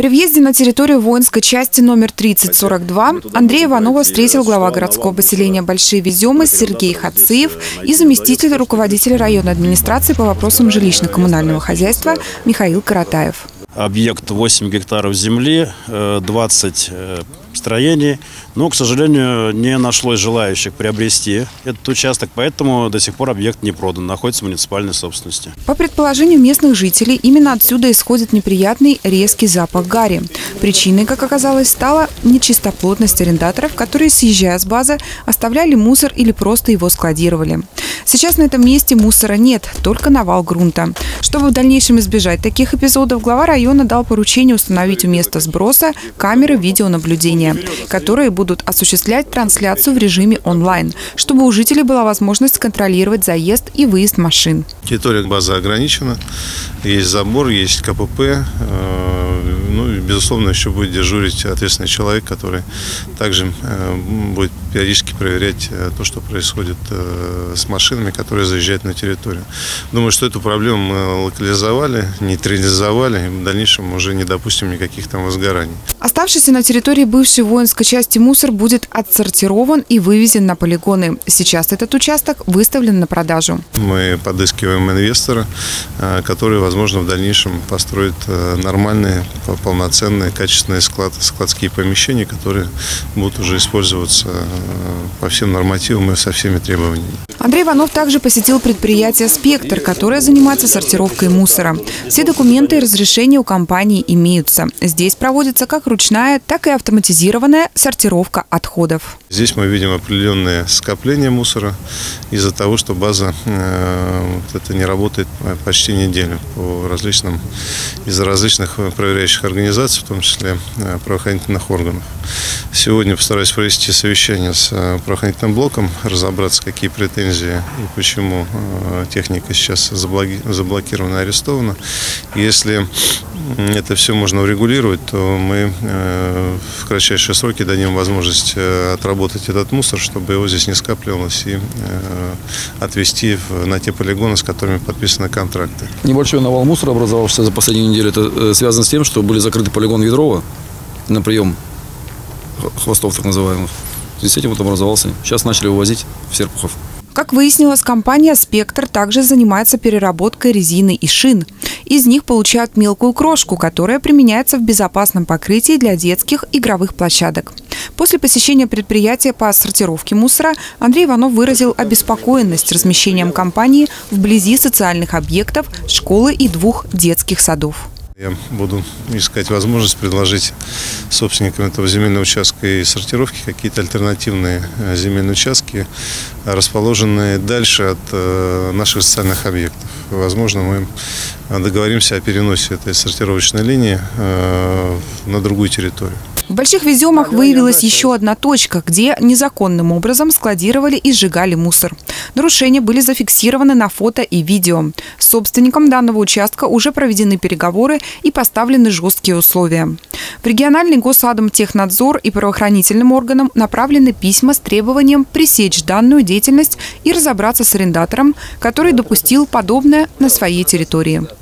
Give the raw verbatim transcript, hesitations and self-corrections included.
При въезде на территорию воинской части номер тридцать сорок два Андрея Иванова встретил глава городского поселения Большие Веземы Сергей Хациев и заместитель руководителя районной администрации по вопросам жилищно-коммунального хозяйства Михаил Каратаев. Объект восемь гектаров земли, двадцать строений, но, к сожалению, не нашлось желающих приобрести этот участок, поэтому до сих пор объект не продан, находится в муниципальной собственности. По предположению местных жителей, именно отсюда исходит неприятный резкий запах гари. Причиной, как оказалось, стала нечистоплотность арендаторов, которые, съезжая с базы, оставляли мусор или просто его складировали. Сейчас на этом месте мусора нет, только навал грунта. Чтобы в дальнейшем избежать таких эпизодов, глава района дал поручение установить у места сброса камеры видеонаблюдения, которые будут осуществлять трансляцию в режиме онлайн, чтобы у жителей была возможность контролировать заезд и выезд машин. Территория базы ограничена, есть забор, есть ка пэ пэ. Ну, и, безусловно, еще будет дежурить ответственный человек, который также будет периодически проверять то, что происходит с машинами, которые заезжают на территорию. Думаю, что эту проблему мы локализовали, нейтрализовали, и в дальнейшем уже не допустим никаких там возгораний. Оставшийся на территории бывшей воинской части мусор будет отсортирован и вывезен на полигоны. Сейчас этот участок выставлен на продажу. Мы подыскиваем инвестора, который, возможно, в дальнейшем построит нормальные, полноценные, качественные склад, складские помещения, которые будут уже использоваться по всем нормативам и со всеми требованиями. Андрей Иванов также посетил предприятие «Спектр», которое занимается сортировкой мусора. Все документы и разрешения у компании имеются. Здесь проводится как ручная, так и автоматизированная сортировка отходов. Здесь мы видим определенное скопление мусора из-за того, что база э, вот это не работает почти неделю по различным, из-за различных проверяющих организаций, в том числе э, правоохранительных органов. Сегодня постараюсь провести совещание с э, правоохранительным блоком, разобраться, какие претензии и почему э, техника сейчас заблоки, заблокирована, арестована. Если это все можно урегулировать, то мы э, в кратчайшие сроки дадим возможность э, отработать этот мусор, чтобы его здесь не скапливалось, и э, отвезти в, на те полигоны, с которыми подписаны контракты. Небольшой навал мусора, образовавшийся за последнюю неделю, это э, связано с тем, что были закрыты полигон Ведрова на прием хвостов так называемых. Здесь этим вот образовался. Сейчас начали вывозить в Серпухов. Как выяснилось, компания «Спектр» также занимается переработкой резины и шин. Из них получают мелкую крошку, которая применяется в безопасном покрытии для детских игровых площадок. После посещения предприятия по сортировке мусора Андрей Иванов выразил обеспокоенность размещением компании вблизи социальных объектов, школы и двух детских садов. Я буду искать возможность предложить собственникам этого земельного участка и сортировки какие-то альтернативные земельные участки, расположенные дальше от наших социальных объектов. Возможно, мы договоримся о переносе этой сортировочной линии на другую территорию. В Больших Веземах выявилась еще одна точка, где незаконным образом складировали и сжигали мусор. Нарушения были зафиксированы на фото и видео. С собственником данного участка уже проведены переговоры и поставлены жесткие условия. В региональный Госатомтехнадзор и правоохранительным органам направлены письма с требованием пресечь данную деятельность и разобраться с арендатором, который допустил подобное на своей территории.